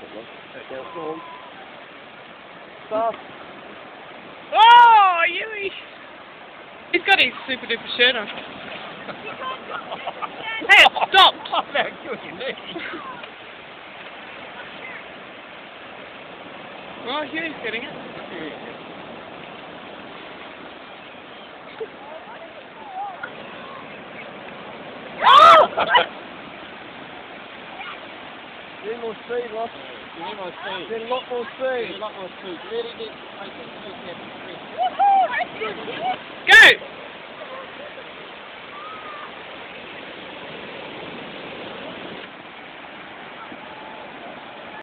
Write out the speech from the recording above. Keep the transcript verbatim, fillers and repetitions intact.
problem. Okay, go on. Start. Oh, Yui! He's got his super duper shirt on. Hey, it stopped! Oh, very good, isn't Oh, Huey's getting it. You need more speed, Ross. You need more speed. You need a lot more speed. You need a lot more speed. Really need, I think you need to get Go!